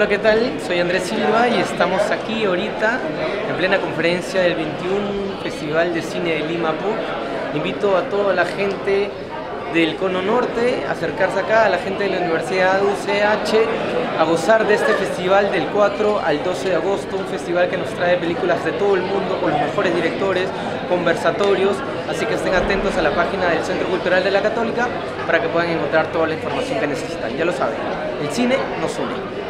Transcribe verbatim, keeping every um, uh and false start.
Hola, ¿qué tal? Soy Andrés Silva y estamos aquí ahorita en plena conferencia del veintiuno Festival de Cine de Lima P U C. Invito a toda la gente del Cono Norte a acercarse acá, a la gente de la Universidad U C H, a gozar de este festival del cuatro al doce de agosto, un festival que nos trae películas de todo el mundo con los mejores directores, conversatorios, así que estén atentos a la página del Centro Cultural de la Católica para que puedan encontrar toda la información que necesitan. Ya lo saben, el cine nos une.